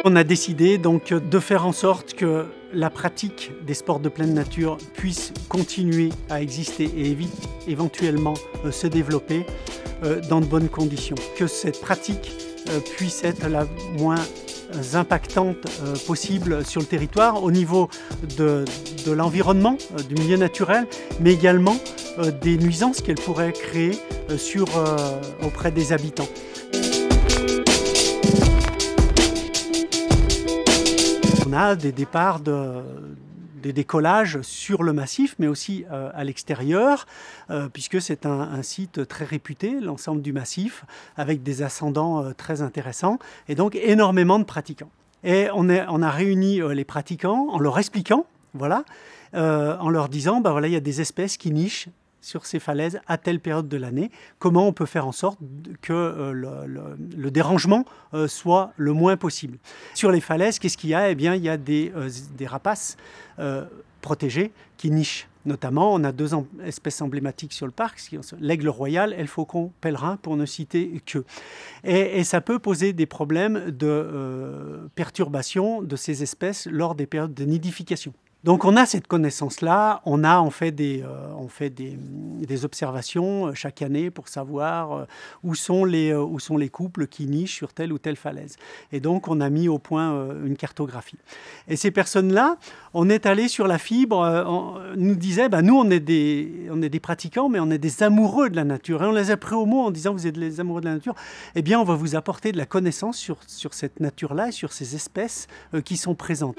On a décidé donc de faire en sorte que la pratique des sports de pleine nature puisse continuer à exister et éventuellement se développer dans de bonnes conditions. Que cette pratique puisse être la moins impactante possible sur le territoire au niveau de l'environnement, du milieu naturel, mais également des nuisances qu'elle pourrait créer auprès des habitants. On a des départs, des décollages sur le massif, mais aussi à l'extérieur, puisque c'est un site très réputé, l'ensemble du massif, avec des ascendants très intéressants, et donc énormément de pratiquants. Et on a réuni les pratiquants en leur expliquant, voilà, en leur disant, ben voilà, il y a des espèces qui nichent sur ces falaises à telle période de l'année, comment on peut faire en sorte que le dérangement soit le moins possible. Sur les falaises, qu'est-ce qu'il y a? Eh bien, il y a des rapaces protégés qui nichent. Notamment, on a deux espèces emblématiques sur le parc, l'aigle royal et le faucon pèlerin, pour ne citer que. Et ça peut poser des problèmes de perturbation de ces espèces lors des périodes de nidification. Donc on a cette connaissance-là, on fait des observations chaque année pour savoir où sont les couples qui nichent sur telle ou telle falaise. Et donc on a mis au point une cartographie. Et ces personnes-là, on est allé sur la fibre, nous disaient, ben, nous on est des pratiquants, mais on est des amoureux de la nature. Et on les a pris au mot en disant, vous êtes des amoureux de la nature, eh bien on va vous apporter de la connaissance sur cette nature-là et sur ces espèces qui sont présentes.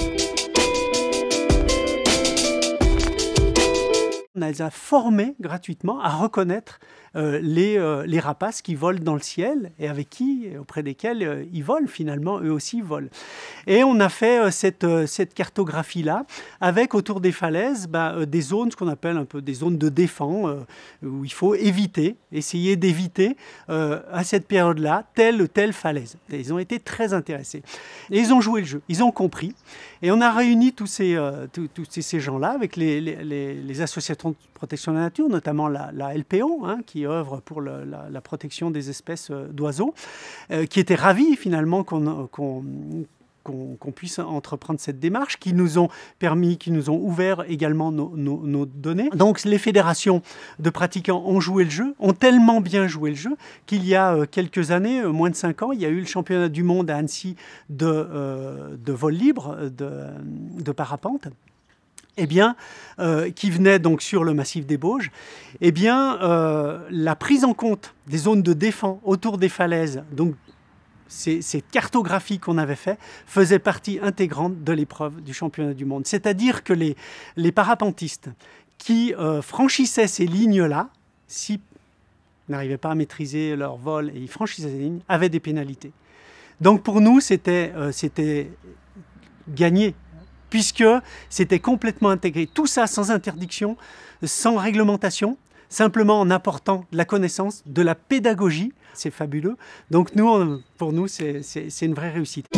On les a formés gratuitement à reconnaître les rapaces qui volent dans le ciel et auprès desquels ils volent finalement, eux aussi volent. Et on a fait cette cartographie-là avec autour des falaises des zones, ce qu'on appelle un peu des zones de défense, où il faut essayer d'éviter à cette période-là telle ou telle falaise. Et ils ont été très intéressés. Et ils ont joué le jeu, ils ont compris. Et on a réuni tous ces gens-là avec les associations de protection de la nature, notamment la LPO, hein, qui œuvre pour la protection des espèces d'oiseaux, qui étaient ravis finalement qu'on puisse entreprendre cette démarche, qui nous ont ouvert également nos données. Donc les fédérations de pratiquants ont joué le jeu, ont tellement bien joué le jeu, qu'il y a quelques années, moins de 5 ans, il y a eu le championnat du monde à Annecy de vol libre, de parapente. Eh bien, qui venait donc sur le massif des Bauges, eh bien, la prise en compte des zones de défense autour des falaises, donc cette cartographie qu'on avait fait, faisait partie intégrante de l'épreuve du championnat du monde. C'est-à-dire que les parapentistes qui franchissaient ces lignes-là, s'ils n'arrivaient pas à maîtriser leur vol et ils franchissaient ces lignes, avaient des pénalités. Donc pour nous, c'était gagné, puisque c'était complètement intégré. Tout ça sans interdiction, sans réglementation, simplement en apportant de la connaissance, de la pédagogie. C'est fabuleux. Donc pour nous, c'est une vraie réussite.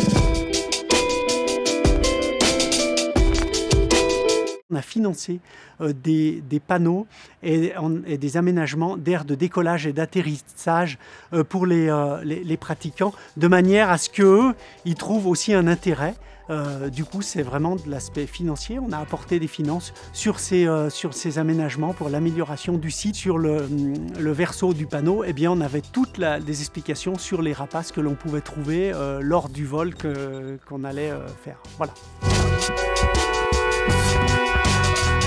On a financé des panneaux et des aménagements d'aires de décollage et d'atterrissage pour les pratiquants, de manière à ce qu'eux, ils trouvent aussi un intérêt. Du coup, c'est vraiment de l'aspect financier. On a apporté des finances sur ces aménagements pour l'amélioration du site. Sur le verso du panneau, eh bien, on avait toutes des explications sur les rapaces que l'on pouvait trouver lors du vol qu'on allait faire. Voilà.